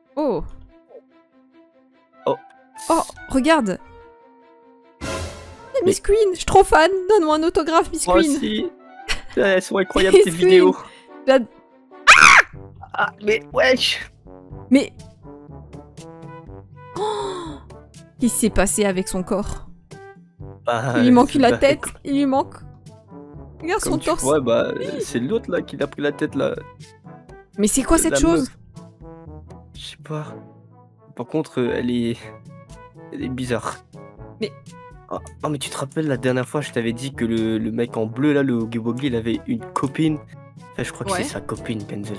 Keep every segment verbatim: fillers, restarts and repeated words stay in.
Oh. Oh. Oh, regarde. Mais... Miss Queen, je suis trop fan. Donne-moi un autographe, Miss Moi Queen. aussi. Elles sont incroyables tes Miss vidéos. Queen. Ah, mais wesh. Mais... Oh, qu'est-ce qui s'est passé avec son corps? Bah, Il lui manque la bah, tête. Il lui manque... Regarde Comme son tu torse. vois, bah, c'est l'autre là qui l'a pris la tête là. Mais c'est quoi cette La chose? meuf. Je sais pas. Par contre, euh, elle est... Elle est bizarre. Mais... Oh, oh, mais tu te rappelles la dernière fois, je t'avais dit que le, le mec en bleu là, le Oogie Boogie, il avait une copine. Enfin, je crois que Ouais. c'est sa copine, Kenzel.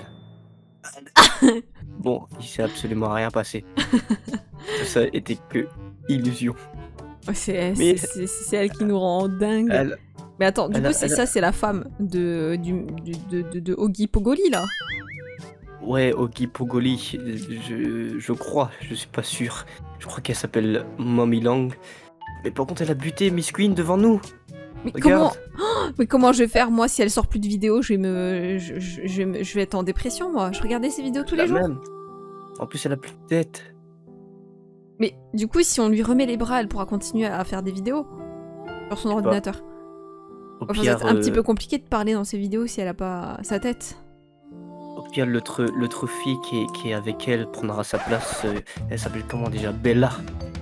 Bon, il s'est absolument rien passé. Tout ça était que illusion. Oh, c'est Mais- c'est- c'est elle qui nous rend dingue. Elle... Mais attends, du elle coup, a- c'est elle a- ça, c'est la femme de, du, du- de, de, de Oogie Pogoli, là. Ouais, Oogie Pogoli, je, je crois, je suis pas sûr. Je crois qu'elle s'appelle Mommy Lang. Mais par contre, elle a buté Miss Queen devant nous. Mais Regarde. comment Oh, mais comment je vais faire, moi, si elle sort plus de vidéos, je vais me... Je, je- je vais, me- je vais être en dépression, moi. Je regardais ces vidéos tous La les jours. même. En plus, elle a plus de tête. Mais du coup, si on lui remet les bras, elle pourra continuer à faire des vidéos sur son pas. ordinateur. Au Enfin, pire, c'est un euh, petit peu compliqué de parler dans ces vidéos si elle a pas sa tête. au pire, l'autre l'autre fille qui est, qui est avec elle prendra sa place. euh, elle s'appelle comment déjà? Bella.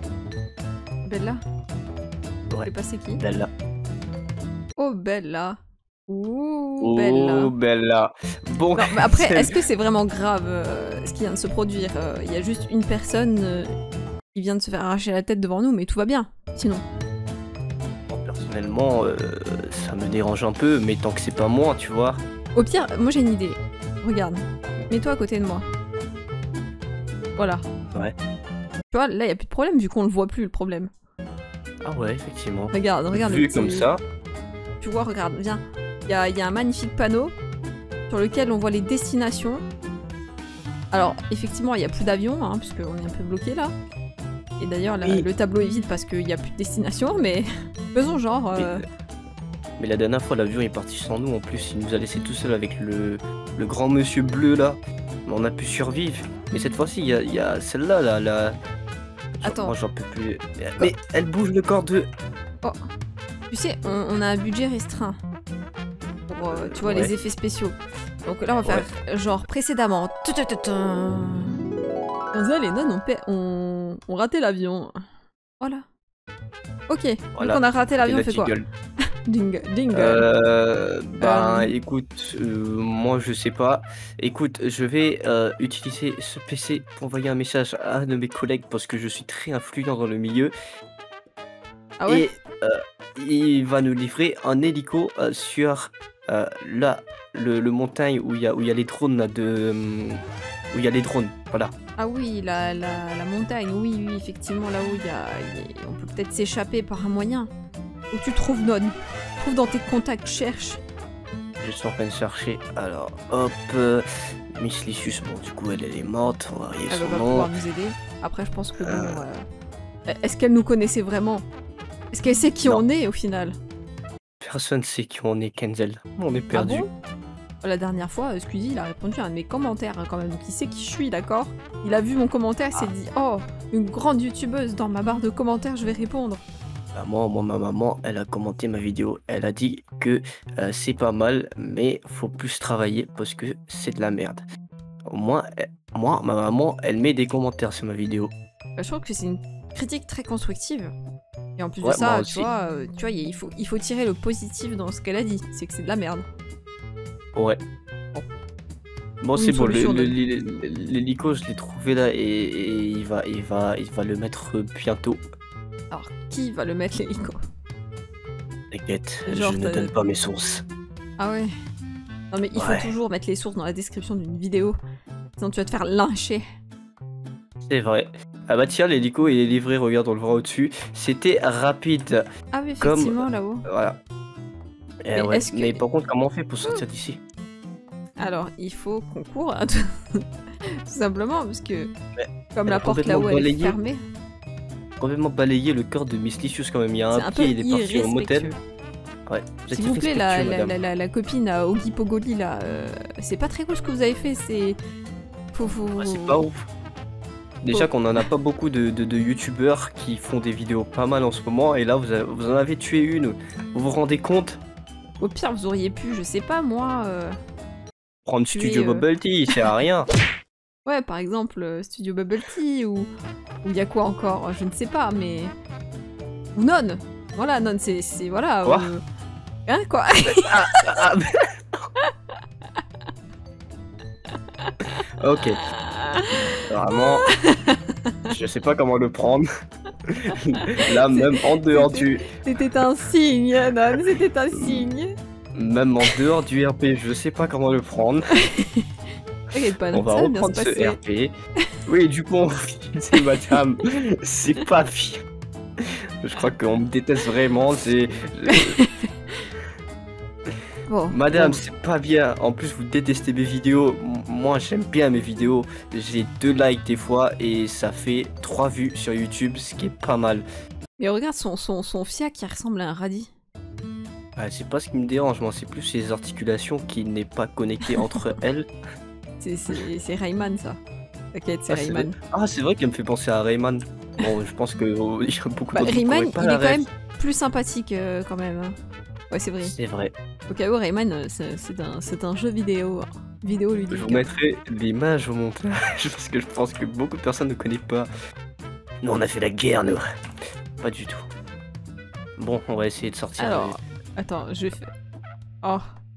Bella? Ouais. C'est passé qui? Bella. Oh, Bella. Ouh, Oh, Bella. Bella. Bon, Non, mais après, c'est- est-ce que c'est vraiment grave euh, ce qui vient de se produire? Euh, Il y a juste une personne euh, qui vient de se faire arracher la tête devant nous, mais tout va bien, sinon. Bon, personnellement, euh, ça me dérange un peu, mais tant que c'est pas moi, tu vois. Au pire, moi j'ai une idée. Regarde, mets-toi à côté de moi. Voilà. Ouais. Tu vois, là, il n'y a plus de problème, vu qu'on le voit plus, le problème. Ah ouais, effectivement. Regarde, regarde. Vu le petit- comme ça. Tu vois, regarde, viens. Il y a, il y a un magnifique panneau sur lequel on voit les destinations. Alors, effectivement, il n'y a plus d'avions, hein, puisqu'on est un peu bloqué là. Et d'ailleurs, la- Oui. le tableau est vide parce qu'il n'y a plus de destination, mais faisons genre... Mais, euh, mais la dernière fois, l'avion est parti sans nous. En plus, il nous a laissé tout seul avec le, le grand monsieur bleu là. Mais on a pu survivre. Mais cette fois-ci, il y a, il y a celle-là, là, la. Attends. Moi, j'en peux plus. Mais elle bouge le corps de. Tu sais, on, on a un budget restreint pour, euh, tu vois, Ouais. les effets spéciaux. Donc là, on va faire genre précédemment. Tutututum. Denzel et Non ont, pa- ont, ont raté l'avion. Voilà. Ok, Voilà. donc on a raté l'avion, on Et fait la quoi? gueule. Ding, ding. Euh, ben Euh. écoute, euh, moi je sais pas. Écoute, je vais euh, utiliser ce P C pour envoyer un message à un de mes collègues parce que je suis très influent dans le milieu. Ah ouais? Et euh, il va nous livrer un hélico euh, sur euh, là, le, le montagne où il y a où il y a les drones là, de hum, où il y a les drones. Voilà. Ah oui, la, la, la montagne, oui, oui, effectivement, là où il y a, il y a- on peut peut-être s'échapper par un moyen. Où tu trouves Non? Trouve dans tes contacts, cherche. Je suis en train de chercher. Alors, hop, euh, Miss Lycius. Bon, du coup, elle, elle est morte. On va regarder Elle son va pas nom. pouvoir nous aider. Après, je pense que bon. Euh. euh, Est-ce qu'elle nous connaissait vraiment? Est-ce qu'elle sait qui Non. on est au final? Personne sait qui on est, Kenzel. On est Ah perdu. bon? La dernière fois, euh, Squeezie, il a répondu à un de mes commentaires hein, quand même. Donc il sait qui je suis, d'accord? Il a vu mon commentaire, il s'est Ah. dit oh, une grande youtubeuse dans ma barre de commentaires, je vais répondre. Bah, moi, moi, ma maman, elle a commenté ma vidéo. Elle a dit que euh, c'est pas mal, mais faut plus travailler parce que c'est de la merde. Au moins, elle- moi, ma maman, elle met des commentaires sur ma vidéo. Bah, je trouve que c'est une critique très constructive. Et en plus Ouais, de ça, moi tu aussi. vois, euh, tu vois, il faut, il faut tirer le positif dans ce qu'elle a dit. C'est que c'est de la merde. Ouais. Bon. Bon, Ou c'est une bon. le- solution le- de- le- L'hélico, je l'ai trouvé là et, et il va, il va, il va le mettre bientôt. Alors, qui va le mettre l'hélico? T'inquiète, Genre, je ne t'as- donne pas mes sources. Ah ouais? Non mais il Ouais. faut toujours mettre les sources dans la description d'une vidéo. Sinon tu vas te faire lyncher. C'est vrai. Ah bah tiens, l'hélico il est livré, regarde, on le voit au-dessus. C'était rapide. Ah oui, Comme- effectivement, là-haut. Voilà. Eh Mais ouais. est-ce que- Mais par contre, comment on fait pour sortir d'ici? Alors, il faut qu'on court, hein, tout simplement, parce que Mais comme elle la a porte complètement là-haut elle est balayé. fermée, Complètement balayé le corps de Miss Lycius quand même. Il y a c'est un, un peu pied, il est parti au motel. irrespectueux. Ouais. Vous êtes S'il vous plaît, la, irrespectueux, la, madame. la, la, la copine à Oogie Pogoli, là, euh, c'est pas très cool ce que vous avez fait, c'est... Faut, faut... Ouais, c'est pas ouf. Déjà Oh. qu'on en a pas beaucoup de, de, de youtubeurs qui font des vidéos pas mal en ce moment, et là vous, a- vous en avez tué une. Vous vous rendez compte? Au pire, vous auriez pu, je sais pas moi, euh, Prendre tuer. Studio euh, Bubble Tea, il sert à rien. Ouais, par exemple, euh, Studio Bubble Tea ou. Ou y a quoi encore? Je ne sais pas, mais. Ou Non! Voilà, Non, c'est. c'est- Voilà. Quoi? euh, Hein, quoi? Ah, ah, ok, vraiment, je sais pas comment le prendre. Là, même en dehors C'était du, c'était un signe, Non, c'était un signe. même en dehors du R P, je sais pas comment le prendre. T'inquiète pas, On Non, va ça va bien se reprendre ce passer. R P. Oui, du coup, on c'est madame, c'est pas bien. Je crois qu'on me déteste vraiment, c'est... je- Bon, Madame, bon. c'est pas bien. En plus, vous détestez mes vidéos. M- Moi, j'aime bien mes vidéos. J'ai deux likes des fois et ça fait trois vues sur YouTube, ce qui est pas mal. Mais regarde son, son, son fiac qui ressemble à un radis. Ah, c'est pas ce qui me dérange, moi, c'est plus ses articulations qui n'est pas connectées entre elles. C'est- C'est c'est Rayman, ça. T'inquiète, c'est Ah, c'est vrai, Rayman. ah, c'est vrai qu'elle me fait penser à Rayman. Bon, je pense que oh, il y a beaucoup Bah, d'autres qui Rayman, n'auraient pas il la est quand ref. même plus sympathique euh, quand même. hein. Ouais, c'est vrai. C'est vrai. Au cas où, Rayman, euh, c'est c'est un, c'est un jeu vidéo. hein. Vidéo Je ludique. vous mettrai l'image au montage parce que je pense que beaucoup de personnes ne connaissent pas. Nous, on a fait la guerre, nous. Pas du tout. Bon, on va essayer de sortir. Alors, attends, je fais. Oh.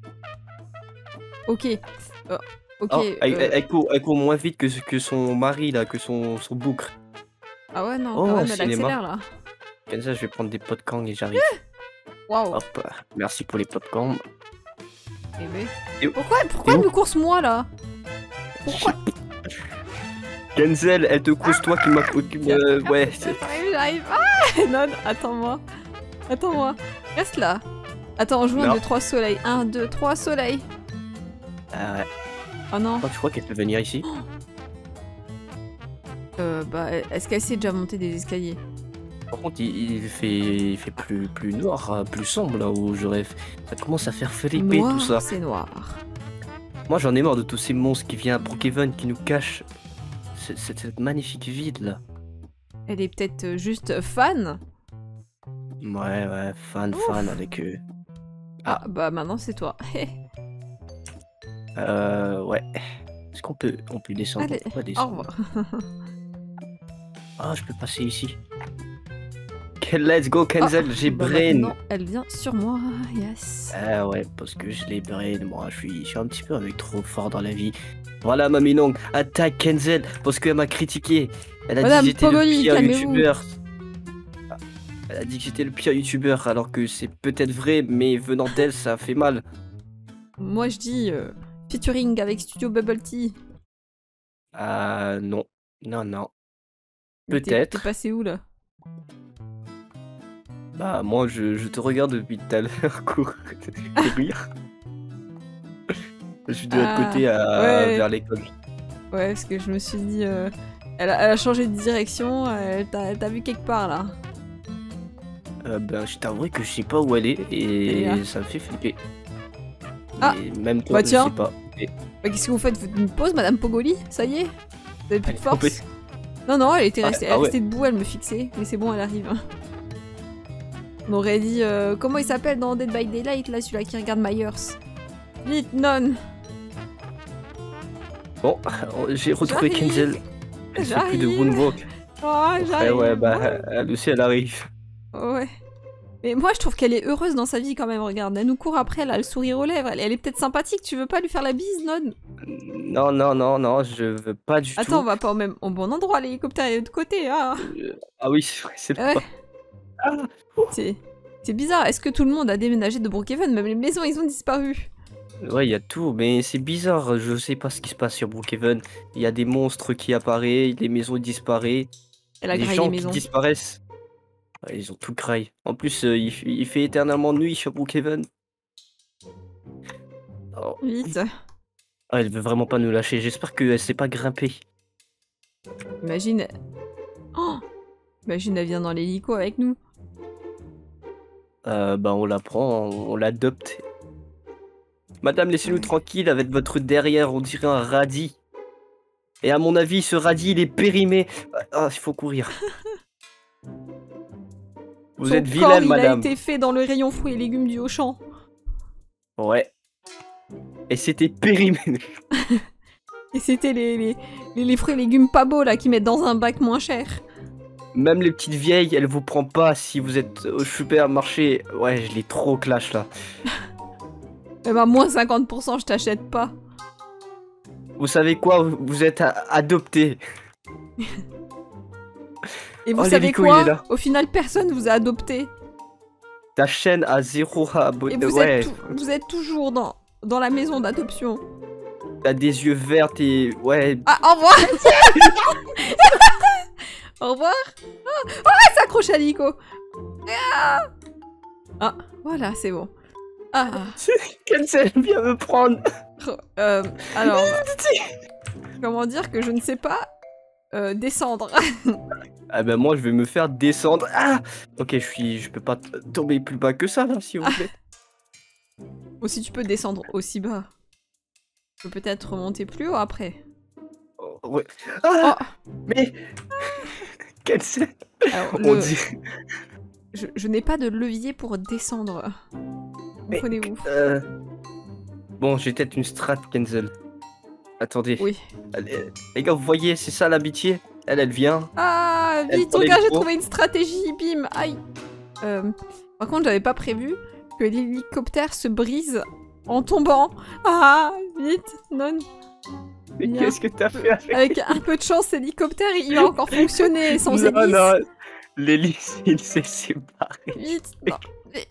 Ok. Oh, ok. Oh, elle, euh, elle- elle court, elle court moins vite que, que son mari, là, que son, son boucre. Ah ouais, non. Oh, ah ouais, un mais elle cinéma. accélère là. Comme ça, je vais prendre des popcorn et j'arrive. Waouh. Hop, merci pour les popcorn. Eh ben. Et où- Pourquoi, pourquoi et elle où me course moi là? Pourquoi? Kenzel, elle te cause toi qui m'a... qui me- ouais, c'est- J'arrive, j'arrive. Ah non, attends-moi. Attends-moi. Reste là. Attends, on joue un, Non. deux, trois soleil. un, deux, trois soleil. Ah ouais. Oh non. Oh, tu crois qu'elle peut venir ici? Euh, bah, est-ce qu'elle sait déjà monter des escaliers? Par contre, il, il fait, il fait plus, plus noir, hein, plus sombre là où je rêve. Ça commence à faire flipper Noir, tout ça. c'est noir. Moi, j'en ai marre de tous ces monstres qui viennent à Brookhaven, qui nous cachent cette, cette- cette magnifique ville là. Elle est peut-être euh, juste fan. Ouais, ouais, fan, Ouf. fan avec eux. Ah, Ah. bah maintenant c'est toi. Euh, ouais. Est-ce qu'on peut, on peut descendre? Allez, On va au descendre. revoir. Ah, je peux passer ici. Ok, let's go, Kenzel, j'ai Bah, brain. maintenant, elle vient sur moi, yes. Ah ouais, parce que je l'ai brain, moi, je suis, je suis un petit peu avec trop fort dans la vie. Voilà, Mamie Nong, attaque Kenzel, parce qu'elle m'a critiqué. Elle a Madame dit que j'étais le Pogoli, pire calmez-vous. youtubeur. Elle a dit que j'étais le pire youtubeur, alors que c'est peut-être vrai, mais venant d'elle, ça fait mal. Moi je dis euh, featuring avec Studio Bubble Tea. Ah non, non, non. Mais t'es- Peut-être. T'es passé où là? Bah moi, je, je te regarde depuis tout à l'heure cour- courir. Je suis de l'autre Ah, côté, à- ouais. vers l'école. Ouais, parce que je me suis dit. euh, elle, a, elle a changé de direction, elle t'a elle t'a vu quelque part là. Euh, ben, je t'avoue que je sais pas où elle est Elle est là. et ça me fait flipper. Ah, Mais même toi, bah je tiens. sais pas. Et- Bah, qu'est-ce que vous faites? Vous faites une pause, Madame Pogoli? Ça y est? Vous avez plus Elle de est force? tombée. Non, non, elle était Ah, restée, ah elle ouais. restait debout, elle me fixait. Mais c'est bon, elle arrive. On aurait dit. euh, comment il s'appelle dans Dead by Daylight là, celui-là qui regarde Myers? Vite, non! Bon, j'ai retrouvé J'arrive. Kenzel. Elle fait plus de J'arrive. moonwalk. Oh, Ouais, j'arrive! ouais, bah, elle aussi, elle arrive. Ouais. Mais moi, je trouve qu'elle est heureuse dans sa vie quand même, regarde. Elle nous court après, elle a le sourire aux lèvres. Elle, elle est peut-être sympathique, tu veux pas lui faire la bise, non? Non, non, non, non, je veux pas du Attends, on tout. va pas au même au bon endroit, l'hélicoptère est de l'autre côté, ah! Euh, Ah oui, c'est vrai, c'est Ouais. pas. Ah, C'est... C'est bizarre, est-ce que tout le monde a déménagé de Brookhaven? Même les maisons, ils ont disparu. ouais, il y a tout, mais c'est bizarre, je sais pas ce qui se passe sur Brookhaven. Il y a des monstres qui apparaissent, les maisons disparaissent, Elle a les graillé gens les qui maisons. disparaissent. Ouais, ils ont tout graillé. En plus, euh, il, f- il fait éternellement nuit sur Brookhaven. Oh. Vite. Ah, elle veut vraiment pas nous lâcher, j'espère qu'elle sait pas grimper. Imagine... Oh, imagine, elle vient dans l'hélico avec nous. Euh, bah on la prend, on, on l'adopte. Madame, laissez-nous tranquille avec votre derrière, on dirait un radis. Et à mon avis, ce radis, il est périmé. Ah, il faut courir. Vous Son êtes corps, vilaine, il madame. a été fait dans le rayon fruits et légumes du Auchan. Ouais. Et c'était périmé. Et c'était les, les, les, les fruits et légumes pas beaux, là, qui mettent dans un bac moins cher. Même les petites vieilles, elles vous prennent pas si vous êtes au supermarché. Ouais, je l'ai trop clash, là. Eh ben, moins cinquante pour cent, je t'achète pas. Vous savez quoi? Vous êtes a- adopté. Et vous Oh, savez l'hélico, il quoi? est là. Au final, personne vous a adopté. Ta chaîne a zéro Et abonné. vous, Ouais, êtes, tou- vous êtes toujours dans, dans la maison d'adoption. t'as des yeux verts et... Ouais, Ah, au revoir. Au revoir. Ah, oh, elle s'accroche à Nico. Ah, ah, voilà, c'est bon. Ah, Cancel vient me prendre. euh, alors, comment dire que je ne sais pas euh, descendre. Ah ben moi je vais me faire descendre. Ah, ok, je suis, je peux pas t- tomber plus bas que ça là, s'il vous plaît. Ou si tu peux descendre aussi bas. Tu peux peut-être remonter plus haut après. Oh, ouais. Ah, Oh, mais Cancel. alors, On le- dit. je, je n'ai pas de levier pour descendre. Mais- Comprenez-vous? Euh... Bon, j'ai peut-être une strat, Cancel. Attendez. Oui. Allez, les gars, vous voyez, c'est ça l'amitié. Elle, elle vient. Ah, Elle vite, prend les regarde, j'ai micros. trouvé une stratégie, bim, aïe. Euh, par contre, j'avais pas prévu que l'hélicoptère se brise en tombant. Ah, vite, non. Mais Bien. qu'est-ce que t'as fait avec Avec un peu de chance, l'hélicoptère, il va encore fonctionner sans Non, hélice. non, l'hélice, il s'est séparé. Vite, non. Mais-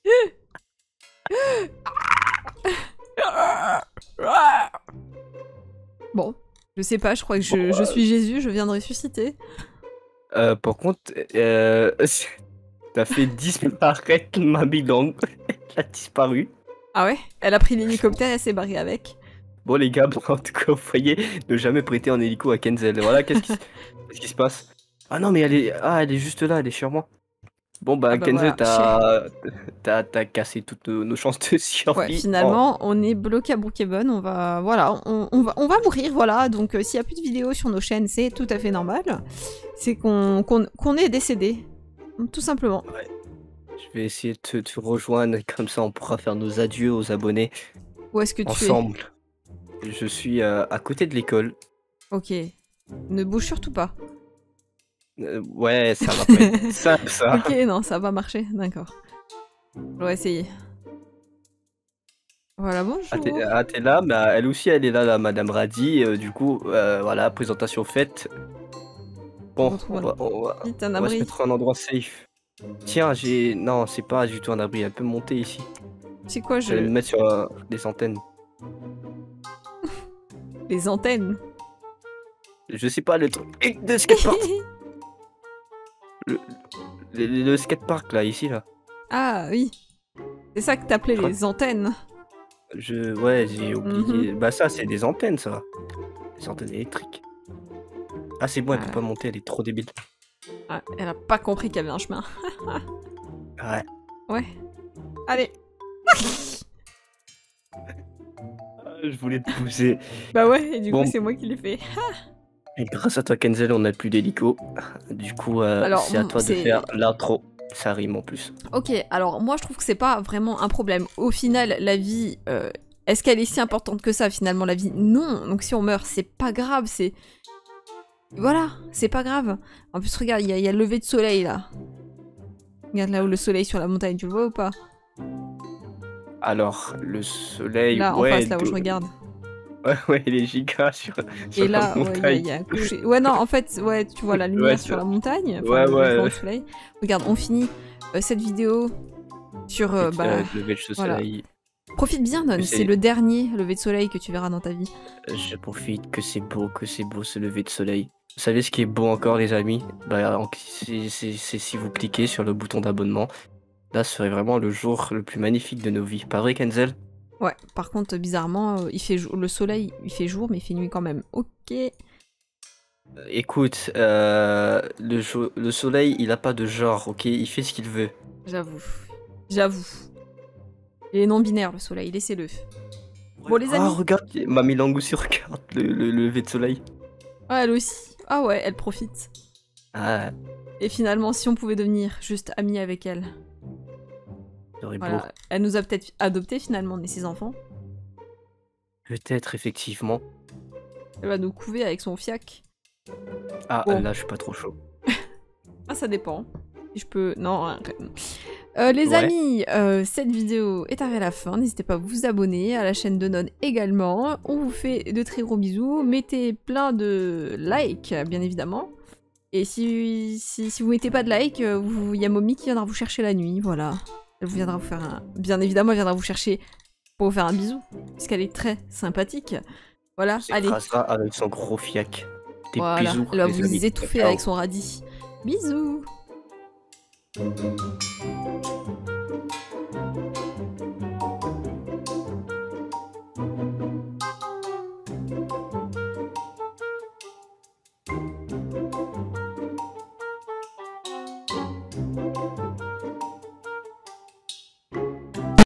Bon, je sais pas, je crois que je, je suis Jésus, je viens de ressusciter. Euh, par contre, euh, t'as fait disparaître ma bilangue. Elle a disparu. Ah ouais? Elle a pris l'hélicoptère et elle s'est barrée avec. Bon les gars, bon, en tout cas, vous voyez, ne jamais prêter un hélico à Kenzel. Voilà, qu'est-ce qui, s- qu'est-ce qui se passe? Ah non, mais elle est, ah, elle est juste là, elle est sur moi. Bon bah, Ah bah Kenzel, voilà, t'as, t'as, t'as cassé toutes nos, nos chances de survie. Ouais, finalement, on est bloqué à Brookhaven, on va, voilà, on, on va, on va mourir, voilà. Donc, euh, s'il n'y a plus de vidéos sur nos chaînes, c'est tout à fait normal. C'est qu'on qu'on qu'on est décédé, tout simplement. Oh, je vais essayer de te, te rejoindre, comme ça on pourra faire nos adieux aux abonnés Où est-ce que tu ensemble. Je suis euh, à côté de l'école. es? Ok. Ne bouge surtout pas. Euh, ouais, ça va pas être simple ça. Ok, non, ça va marcher, d'accord. On va essayer. Voilà, bonjour. Ah, t'es ah, t'es là, mais euh, elle aussi elle est là, là Madame Radi. euh, du coup, euh, voilà, présentation faite. On Bon, retrouve on un- va, on va- Vite, un on va se abri. mettre à un endroit safe. Tiens, j'ai. Non, c'est pas du tout un abri, elle peut monter ici. C'est quoi, Je vais me je... mettre sur euh, des antennes. Les antennes. Je sais pas, le truc de skatepark. le, le, le skatepark là, ici là. Ah, oui. C'est ça que t'appelais Je crois- les antennes. Je. Ouais, j'ai oublié. Mhm. Bah, ça, c'est des antennes ça. Des antennes électriques. Ah, c'est bon, elle Ouais. peut pas monter, elle est trop débile. Ah, elle a pas compris qu'il y avait un chemin. Ouais. Ouais. Allez. Je voulais te pousser. Bah ouais, et du Bon. coup, c'est moi qui l'ai fait. Et grâce à toi, Kenzel, on n'a plus d'hélico. Du coup, euh, Alors, c'est à mm, toi de c'est- faire l'intro. Ça rime en plus. Ok, alors moi je trouve que c'est pas vraiment un problème. Au final, la vie, euh, est-ce qu'elle est si importante que ça finalement la vie? Non. Donc si on meurt, c'est pas grave, c'est... Voilà, c'est pas grave. En plus, regarde, il y, a- il y a le lever de soleil là. Regarde là où le soleil sur la montagne, tu le vois ou pas? Alors, le soleil. Là, en ouais, face, là où de- je regarde. Ouais, ouais, les gigas sur, sur Et la là, ouais, il y a- montagne. il y, a un coucher. Ouais, non, en fait, ouais, tu vois la lumière Ouais, sur c'est- la montagne. Enfin, Ouais, le ouais, levant ouais. du soleil. Regarde, on finit euh, cette vidéo sur... euh, Et, bah, euh, lever de voilà. soleil. Profite bien, Non, Mais c'est c'est- le dernier lever de soleil que tu verras dans ta vie. Je profite que c'est beau, que c'est beau ce lever de soleil. Vous savez ce qui est beau encore, les amis? Bah, en- c'est c'est- c'est si vous cliquez sur le bouton d'abonnement. Là, ce serait vraiment le jour le plus magnifique de nos vies. Pas vrai, Kenzel? Ouais, par contre, bizarrement, euh, il fait jour, le soleil, il fait jour, mais il fait nuit quand même. Ok. Euh, Écoute, euh, le, jo- le soleil, il a pas de genre, ok? Il fait ce qu'il veut. J'avoue. J'avoue. Il est non-binaire, le soleil, laissez-le. Bon, les Ah, amis. regarde, Mamie Langou sur regarde le, le lever de soleil. Ah, elle aussi. Ah ouais, elle profite. Ah, Et finalement, si on pouvait devenir juste amis avec elle. serait beau. Voilà. Elle nous a peut-être adoptés finalement, on est ses enfants. Peut-être, effectivement. Elle va nous couver avec son fiac. Ah, Bon. là, je suis pas trop chaud. Ah, ça dépend. Si je peux... Non, arrête. Euh, les Ouais. amis, euh, cette vidéo est arrivée à la fin. N'hésitez pas à vous abonner, à la chaîne de Non également. On vous fait de très gros bisous. Mettez plein de likes, bien évidemment. Et si, si, si vous mettez pas de like, il y a Mommy qui viendra vous chercher la nuit, voilà. Elle vous viendra vous faire un... Bien évidemment, elle viendra vous chercher pour vous faire un bisou. Puisqu'elle est très sympathique. Voilà, C'est allez. ça avec son gros fiac. Des Voilà, bisous, elle va les vous amis. étouffer Ciao. avec son radis. Bisous.